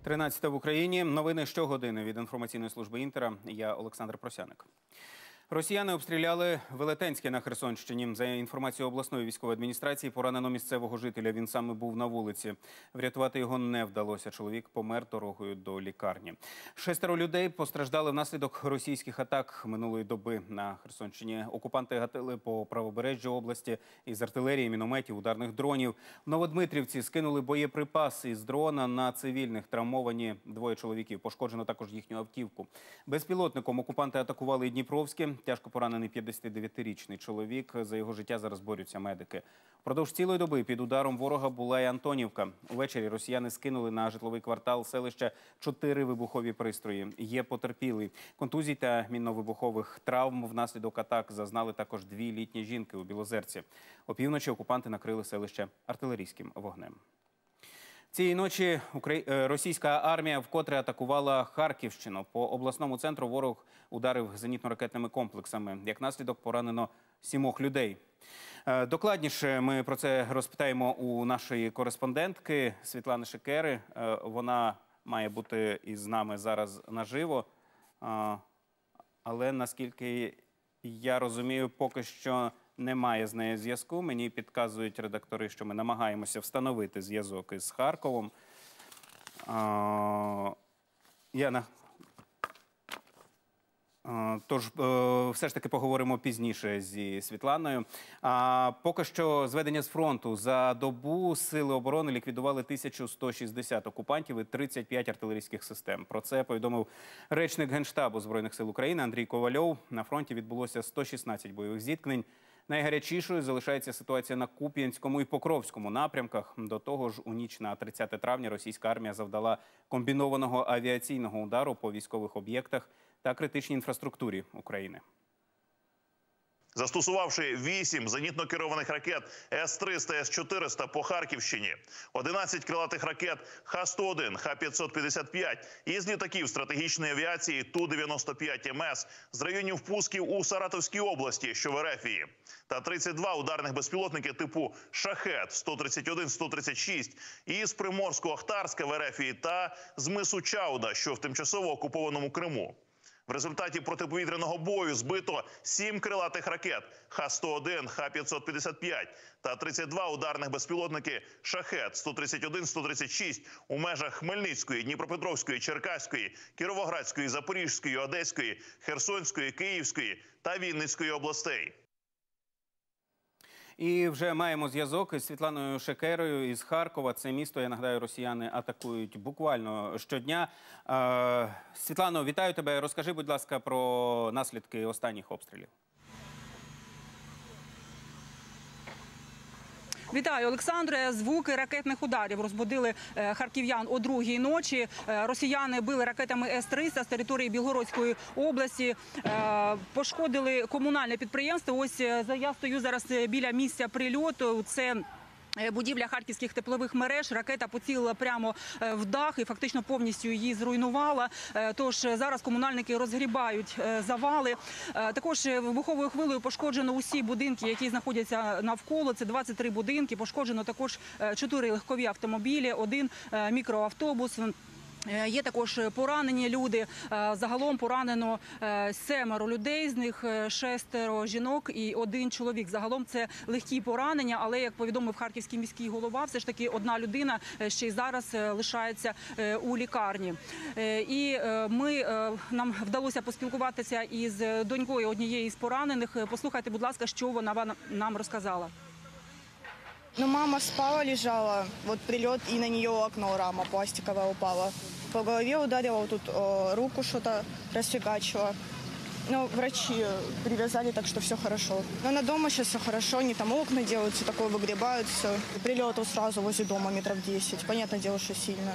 13 в Україні. Новини щогодини від інформаційної служби Інтера. Я Олександр Просяник. Росіяни обстріляли Велетенське на Херсонщині. За інформацією обласної військової адміністрації, поранено місцевого жителя. Він саме був на вулиці. Врятувати його не вдалося. Чоловік помер дорогою до лікарні. 6 людей постраждали внаслідок російських атак минулої доби на Херсонщині. Окупанти гатили по правобережжю області із артилерії, мінометів, ударних дронів. В Новодмитрівці скинули боєприпаси із дрона на цивільних. Травмовані 2 чоловіків. Пошкоджено також їхню автівку. Безпілотником окупанти атакували і Дніпровське. Тяжко поранений 59-річний чоловік. За його життя зараз борються медики. Впродовж цілої доби під ударом ворога була і Антонівка. Увечері росіяни скинули на житловий квартал селища 4 вибухові пристрої. Є потерпілий. Контузій та мінно-вибухових травм внаслідок атак зазнали також 2 літні жінки у Білозерці. Опівночі окупанти накрили селище артилерійським вогнем. Цієї ночі російська армія вкотре атакувала Харківщину. По обласному центру ворог ударив зенітно-ракетними комплексами. Як наслідок поранено 7 людей. Докладніше ми про це розпитаємо у нашої кореспондентки Світлани Шекери. Вона має бути із нами зараз наживо. Але, наскільки я розумію, поки що немає з нею зв'язку. Мені підказують редактори, що ми намагаємося встановити зв'язок із Харковом. Тож, все ж таки поговоримо пізніше зі Світланою. Поки що зведення з фронту. За добу Сили оборони ліквідували 1160 окупантів і 35 артилерійських систем. Про це повідомив речник Генштабу Збройних сил України Андрій Ковальов. На фронті відбулося 116 бойових зіткнень. Найгарячішою залишається ситуація на Куп'янському і Покровському напрямках. До того ж, у ніч на 30 травня російська армія завдала комбінованого авіаційного удару по військових об'єктах та критичній інфраструктурі України. Застосувавши 8 зенітно-керованих ракет С-300, С-400 по Харківщині, 11 крилатих ракет Х-101, Х-555 із літаків стратегічної авіації Ту-95МС з районів пусків у Саратовській області, що в РФ, та 32 ударних безпілотники типу «Шахет» 131-136 із Приморсько-Ахтарська в РФ та з мису Чауда, що в тимчасово окупованому Криму. В результаті протиповітряного бою збито 7 крилатих ракет Х-101, Х-555 та 32 ударних безпілотники «Шахет» 131-136 у межах Хмельницької, Дніпропетровської, Черкаської, Кіровоградської, Запорізької, Одеської, Херсонської, Київської та Вінницької областей. І вже маємо зв'язок із Світланою Шекерою із Харкова. Це місто, я нагадаю, росіяни атакують буквально щодня. Світлано, вітаю тебе. Розкажи, будь ласка, про наслідки останніх обстрілів. Вітаю, Олександре. Звуки ракетних ударів розбудили харків'ян о 2-й ночі. Росіяни били ракетами С-300 з території Білгородської області. Пошкодили комунальне підприємство. Ось я стою зараз біля місця прильоту. Це будівля харківських теплових мереж. Ракета поцілила прямо в дах і фактично повністю її зруйнувала. Тож зараз комунальники розгрібають завали. Також вибуховою хвилею пошкоджено усі будинки, які знаходяться навколо. Це 23 будинки. Пошкоджено також 4 легкові автомобілі, 1 мікроавтобус. Є також поранені люди. Загалом поранено 7 людей, з них 6 жінок і 1 чоловік. Загалом це легкі поранення, але, як повідомив харківський міський голова, все ж таки 1 людина ще й зараз лишається у лікарні. І нам вдалося поспілкуватися із донькою однієї з поранених. Послухайте, будь ласка, що вона нам розказала. Ну, мама спала, лежала, вот прилет, и на нее окно, рама пластиковая упала. По голове ударила, вот тут руку что-то расфигачила. Ну, врачи привязали, так что все хорошо. Но на дома сейчас все хорошо, они там окна делают, все такое выгребают, все. Прилетов сразу возле дома метров 10, понятное дело, что сильно.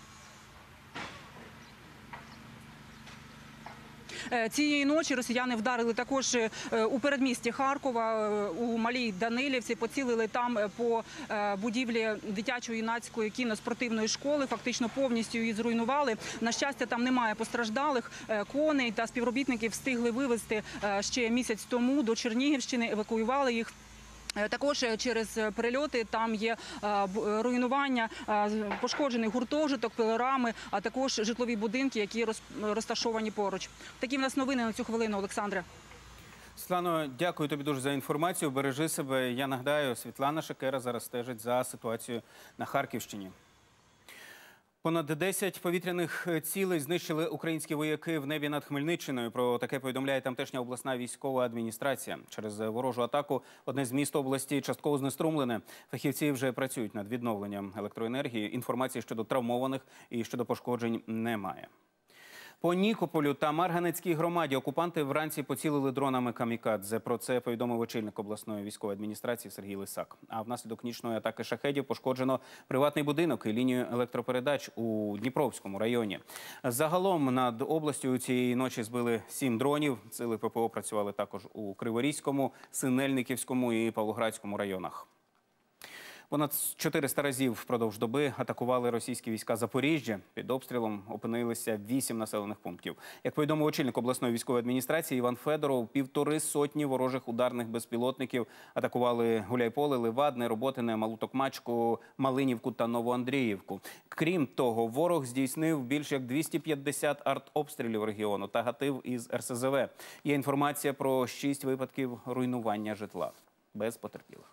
Цієї ночі росіяни вдарили також у передмісті Харкова, у Малій Данилівці, поцілили там по будівлі дитячо-юнацької кіноспортивної школи, фактично повністю її зруйнували. На щастя, там немає постраждалих, коней та співробітники встигли вивезти ще місяць тому до Чернігівщини, евакуювали їх. Також через прильоти там є руйнування, пошкоджений гуртожиток, пилорами, а також житлові будинки, які розташовані поруч. Такі в нас новини на цю хвилину, Олександре. Світлано, дякую тобі дуже за інформацію. Бережи себе. Я нагадаю, Світлана Шекера зараз стежить за ситуацією на Харківщині. Понад 10 повітряних цілей знищили українські вояки в небі над Хмельниччиною. Про таке повідомляє тамтешня обласна військова адміністрація. Через ворожу атаку одне з міст області частково знеструмлене. Фахівці вже працюють над відновленням електроенергії. Інформації щодо травмованих і щодо пошкоджень немає. По Нікополю та Марганецькій громаді окупанти вранці поцілили дронами камікадзе. Про це повідомив очільник обласної військової адміністрації Сергій Лисак. А внаслідок нічної атаки шахедів пошкоджено приватний будинок і лінію електропередач у Дніпровському районі. Загалом над областю цієї ночі збили 7 дронів. Сили ППО працювали також у Криворізькому, Синельниківському і Павлоградському районах. Понад 400 разів впродовж доби атакували російські війська Запоріжжя. Під обстрілом опинилися 8 населених пунктів. Як повідомив очільник обласної військової адміністрації Іван Федоров, 150 ворожих ударних безпілотників атакували Гуляйполе, Левадне, Роботине, Малу Токмачку, Малинівку та Новоандріївку. Крім того, ворог здійснив більш як 250 артобстрілів регіону та гатив із РСЗВ. Є інформація про 6 випадків руйнування житла без потерпілих.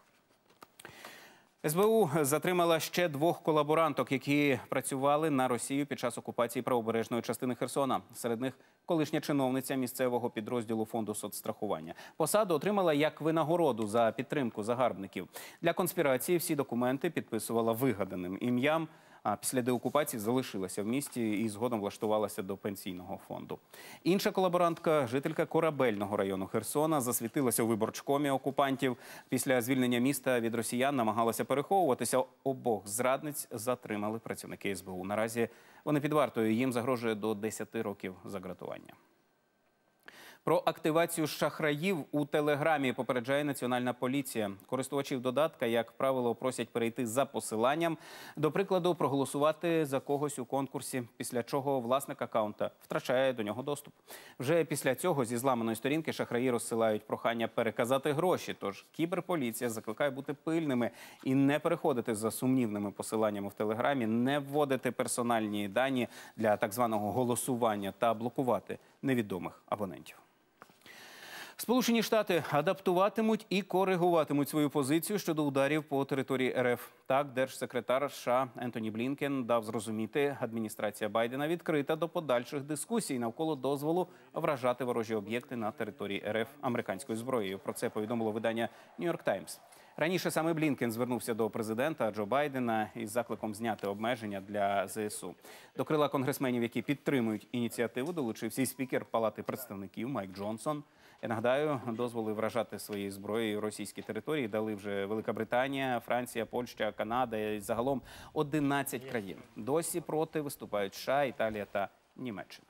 СБУ затримала ще 2 колаборанток, які працювали на Росію під час окупації правобережної частини Херсона. Серед них колишня чиновниця місцевого підрозділу фонду соцстрахування. Посаду отримала як винагороду за підтримку загарбників. Для конспірації всі документи підписувала вигаданим ім'ям, а після деокупації залишилася в місті і згодом влаштувалася до пенсійного фонду. Інша колаборантка, жителька Корабельного району Херсона, засвітилася у виборчкомі окупантів. Після звільнення міста від росіян намагалася переховуватися. Обох зрадниць затримали працівники СБУ. Наразі вони під вартою, їм загрожує до 10 років загратування. Про активацію шахраїв у Телеграмі попереджає Національна поліція. Користувачів додатка, як правило, просять перейти за посиланням, до прикладу, проголосувати за когось у конкурсі, після чого власник акаунта втрачає до нього доступ. Вже після цього зі зламаної сторінки шахраї розсилають прохання переказати гроші. Тож кіберполіція закликає бути пильними і не переходити за сумнівними посиланнями в Телеграмі, не вводити персональні дані для так званого голосування та блокувати невідомих абонентів. Сполучені Штати адаптуватимуть і коригуватимуть свою позицію щодо ударів по території РФ. Так, держсекретар США Ентоні Блінкен дав зрозуміти, адміністрація Байдена відкрита до подальших дискусій навколо дозволу вражати ворожі об'єкти на території РФ американською зброєю. Про це повідомило видання «Нью-Йорк Таймс». Раніше саме Блінкен звернувся до президента Джо Байдена із закликом зняти обмеження для ЗСУ. До крила конгресменів, які підтримують ініціативу, долучився і спікер Палати представників Майк Джонсон. Я нагадаю, дозволи вражати своєю зброєю російські території дали вже Велика Британія, Франція, Польща, Канада і загалом 11 країн. Досі проти виступають США, Італія та Німеччина.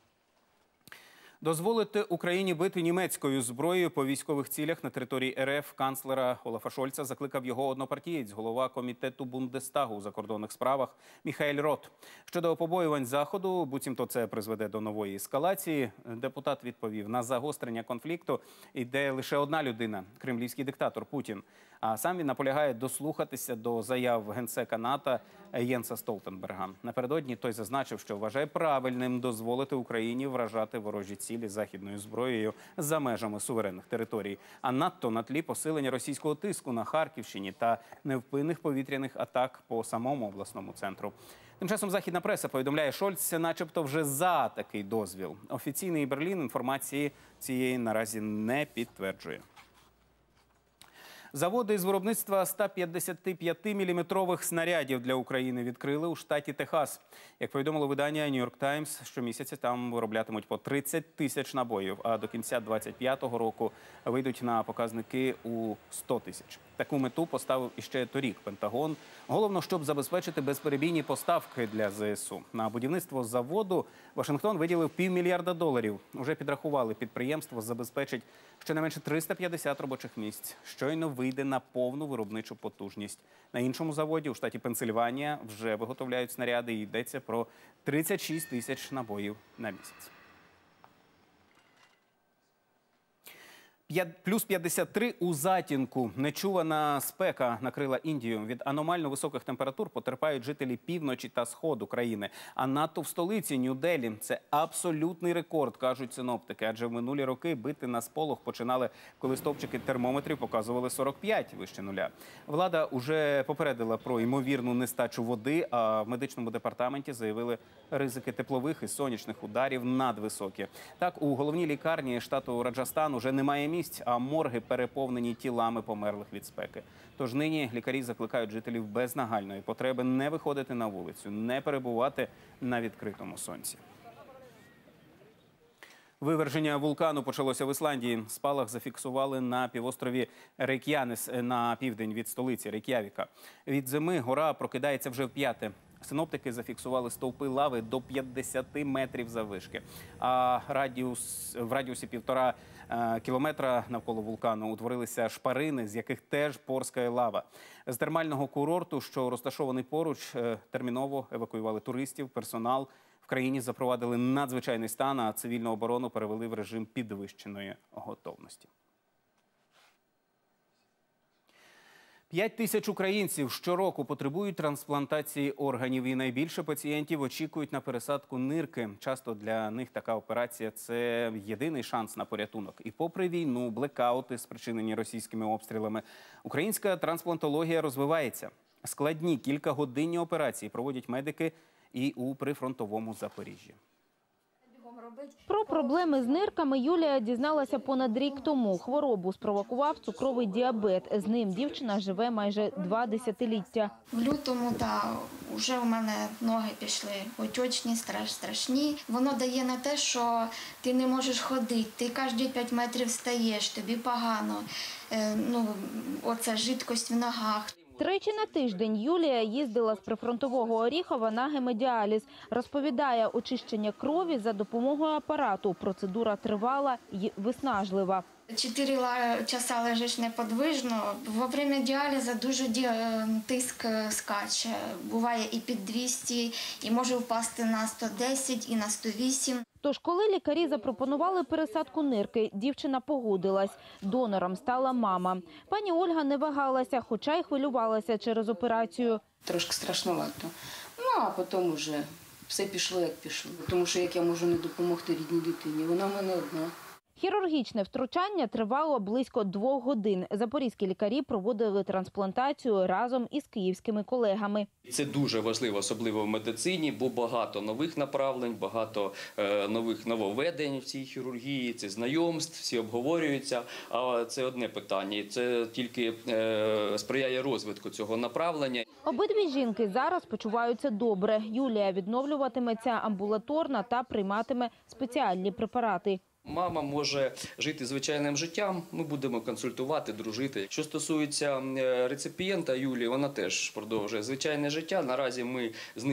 Дозволити Україні бити німецькою зброєю по військових цілях на території РФ канцлера Олафа Шольца закликав його однопартієць, голова комітету Бундестагу у закордонних справах Міхаель Рот. Щодо побоювань Заходу, буцімто це призведе до нової ескалації, депутат відповів, на загострення конфлікту йде лише одна людина – кремлівський диктатор Путін. А сам він наполягає дослухатися до заяв генсека НАТО Єнса Столтенберга. Напередодні той зазначив, що вважає правильним дозволити Україні вражати ворожі цілі західною зброєю за межами суверенних територій. А надто на тлі посилення російського тиску на Харківщині та невпинних повітряних атак по самому обласному центру. Тим часом західна преса повідомляє, Шольц начебто вже за такий дозвіл. Офіційний Берлін інформації цієї наразі не підтверджує. Заводи з виробництва 155-мм снарядів для України відкрили у штаті Техас. Як повідомило видання «Нью-Йорк Таймс», щомісяця там вироблятимуть по 30 тисяч набоїв, а до кінця 2025 року вийдуть на показники у 100 тисяч. Таку мету поставив іще торік Пентагон. Головно, щоб забезпечити безперебійні поставки для ЗСУ. На будівництво заводу Вашингтон виділив $500 мільярда. Уже підрахували, підприємство забезпечить щонайменше 350 робочих місць. Щойно вийде на повну виробничу потужність. На іншому заводі у штаті Пенсильванія вже виготовляють снаряди і йдеться про 36 тисяч набоїв на місяць. Плюс 53 у затінку. Нечувана спека накрила Індію. Від аномально високих температур потерпають жителі півночі та сходу країни. А надто в столиці Нью-Делі – це абсолютний рекорд, кажуть синоптики. Адже в минулі роки бити на сполох починали, коли стовпчики термометрів показували 45 вище нуля. Влада уже попередила про ймовірну нестачу води, а в медичному департаменті заявили, ризики теплових і сонячних ударів надвисокі. Так, у головній лікарні штату Раджастан уже немає місць, а морги переповнені тілами померлих від спеки. Тож нині лікарі закликають жителів без нагальної потреби не виходити на вулицю, не перебувати на відкритому сонці. Виверження вулкану почалося в Ісландії. Спалах зафіксували на півострові Рейк'янес на південь від столиці Рейк'явіка. Від зими гора прокидається вже вп'яте. Синоптики зафіксували стовпи лави до 50 метрів заввишки. А в радіусі 1,5 кілометра навколо вулкану утворилися шпарини, з яких теж порскає лава. З термального курорту, що розташований поруч, терміново евакуювали туристів, персонал. В країні запровадили надзвичайний стан, а цивільну оборону перевели в режим підвищеної готовності. 5 тисяч українців щороку потребують трансплантації органів, і найбільше пацієнтів очікують на пересадку нирки. Часто для них така операція – це єдиний шанс на порятунок. І попри війну, блекаути, спричинені російськими обстрілами, українська трансплантологія розвивається. Складні кількагодинні операції проводять медики і у прифронтовому Запоріжжі. Про проблеми з нирками Юлія дізналася понад рік тому. Хворобу спровокував цукровий діабет. З ним дівчина живе майже 2 десятиліття. В лютому, вже у мене ноги пішли отечні, страшні. Воно дає на те, що ти не можеш ходити, ти кожні 5 метрів стаєш, тобі погано. Оце жидкость в ногах. 3 на тиждень Юлія їздила з прифронтового Оріхова на гемодіаліз. Розповідає, очищення крові за допомогою апарату. Процедура тривала і виснажлива. 4 часа лежиш неподвижно. Во время діалізу дуже тиск скаче. Буває і під 200, і може впасти на 110, і на 108. Тож, коли лікарі запропонували пересадку нирки, дівчина погодилась. Донором стала мама. Пані Ольга не вагалася, хоча й хвилювалася через операцію. Трошки страшновато. А потім вже все пішло, як пішло. Тому що як я можу не допомогти рідній дитині, вона в мене одна. Хірургічне втручання тривало близько 2 годин. Запорізькі лікарі проводили трансплантацію разом із київськими колегами. Це дуже важливо, особливо в медицині, бо багато нових направлень, багато нових нововведень в цій хірургії, це знайомств, всі обговорюються. А це одне питання, це тільки сприяє розвитку цього направлення. Обидві жінки зараз почуваються добре. Юлія відновлюватиметься амбулаторно та прийматиме спеціальні препарати. Мама може жити звичайним життям, ми будемо консультувати, дружити. Що стосується реципієнта Юлії, вона теж продовжує звичайне життя. Наразі ми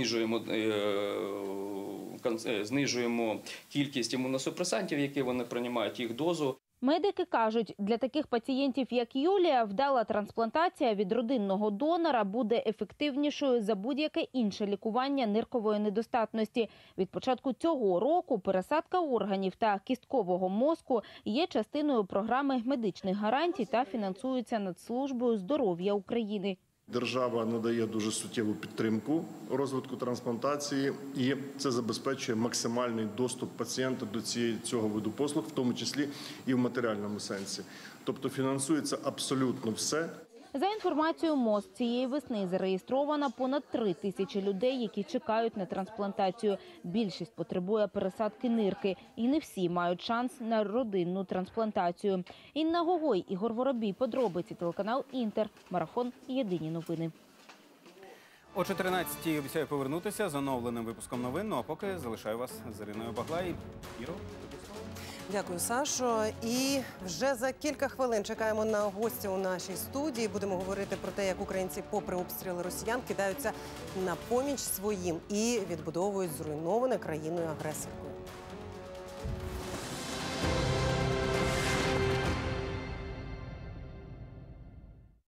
знижуємо кількість імуносупресантів, які вони приймають, їх дозу. Медики кажуть, для таких пацієнтів, як Юлія, вдала трансплантація від родинного донора буде ефективнішою за будь-яке інше лікування ниркової недостатності. Від початку цього року пересадка органів та кісткового мозку є частиною програми медичних гарантій та фінансується Нацслужбою здоров'я України. Держава надає дуже суттєву підтримку розвитку трансплантації, і це забезпечує максимальний доступ пацієнта до цього виду послуг, в тому числі і в матеріальному сенсі. Тобто фінансується абсолютно все. За інформацією МОЗ, цієї весни зареєстровано понад 3 тисячі людей, які чекають на трансплантацію. Більшість потребує пересадки нирки, і не всі мають шанс на родинну трансплантацію. Інна Гогой, Ігор Воробій, подробиці, телеканал «Інтер», марафон «Єдині новини». О 14-й обіцяю повернутися з оновленим випуском новин, а поки залишаю вас з Іриною Баглай. Іро, дякую, Сашо. І вже за кілька хвилин чекаємо на гостя у нашій студії. Будемо говорити про те, як українці, попри обстріли росіян, кидаються на поміч своїм і відбудовують зруйноване країною-агресоркою.